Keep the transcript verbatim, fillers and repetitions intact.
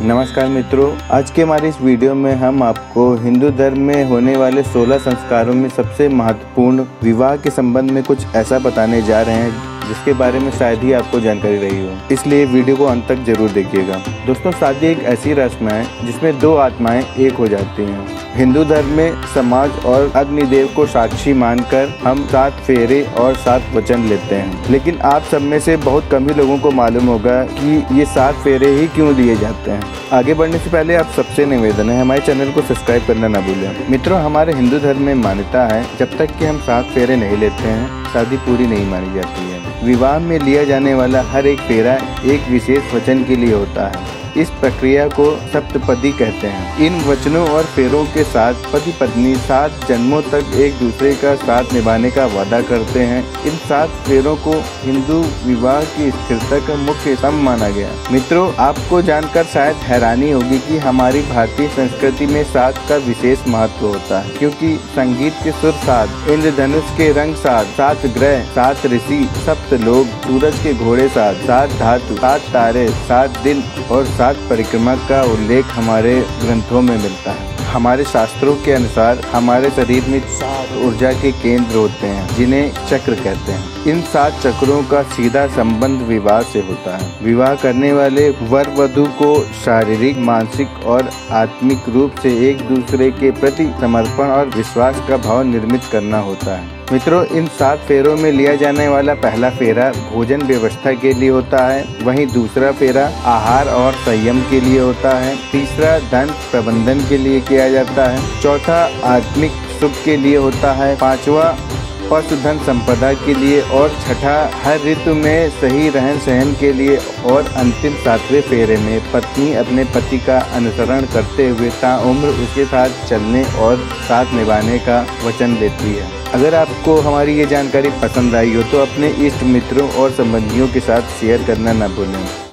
नमस्कार मित्रों, आज के हमारी इस वीडियो में हम आपको हिंदू धर्म में होने वाले सोलह संस्कारों में सबसे महत्वपूर्ण विवाह के संबंध में कुछ ऐसा बताने जा रहे हैं जिसके बारे में शायद ही आपको जानकारी रही हो, इसलिए वीडियो को अंत तक जरूर देखिएगा। दोस्तों, शादी एक ऐसी रस्म है जिसमें दो आत्माएं एक हो जाती हैं। हिंदू धर्म में समाज और अग्निदेव को साक्षी मानकर हम सात फेरे और सात वचन लेते हैं, लेकिन आप सब में से बहुत कम ही लोगों को मालूम होगा कि ये सात फेरे ही क्यों दिए जाते हैं। आगे बढ़ने से पहले आप सबसे निवेदन है हमारे चैनल को सब्सक्राइब करना ना भूलें। मित्रों, हमारे हिंदू धर्म में मान्यता है जब तक कि हम सात फेरे नहीं लेते हैं शादी पूरी नहीं मानी जाती है। विवाह में लिया जाने वाला हर एक फेरा एक विशेष वचन के लिए होता है। इस प्रक्रिया को सप्तपदी कहते हैं। इन वचनों और फेरों के साथ पति पत्नी सात जन्मों तक एक दूसरे का साथ निभाने का वादा करते हैं। इन सात फेरों को हिंदू विवाह की स्थिरता का मुख्य स्तंभ माना गया। मित्रों, आपको जानकर शायद हैरानी होगी कि हमारी भारतीय संस्कृति में सात का विशेष महत्व होता है, क्योंकि संगीत के सुर सात, इंद्रधनुष के रंग सात, सात ग्रह, सात ऋषि, सप्त लोक, सूरज के घोड़े सात, सात धातु, सात तारे, सात दिन और सात परिक्रमा का उल्लेख हमारे ग्रंथों में मिलता है। हमारे शास्त्रों के अनुसार हमारे शरीर में सात ऊर्जा के केंद्र होते हैं जिन्हें चक्र कहते हैं। इन सात चक्रों का सीधा संबंध विवाह से होता है। विवाह करने वाले वर वधु को शारीरिक, मानसिक और आत्मिक रूप से एक दूसरे के प्रति समर्पण और विश्वास का भाव निर्मित करना होता है। मित्रों, इन सात फेरों में लिया जाने वाला पहला फेरा भोजन व्यवस्था के लिए होता है, वहीं दूसरा फेरा आहार और संयम के लिए होता है, तीसरा धन प्रबंधन के लिए किया जाता है, चौथा आत्मिक सुख के लिए होता है, पांचवा पशुधन संपदा के लिए और छठा हर ऋतु में सही रहन सहन के लिए और अंतिम सातवें फेरे में पत्नी अपने पति का अनुसरण करते हुए ताउम्र उसके साथ चलने और साथ निभाने का वचन देती है। अगर आपको हमारी ये जानकारी पसंद आई हो तो अपने इष्ट मित्रों और संबंधियों के साथ शेयर करना न भूलें।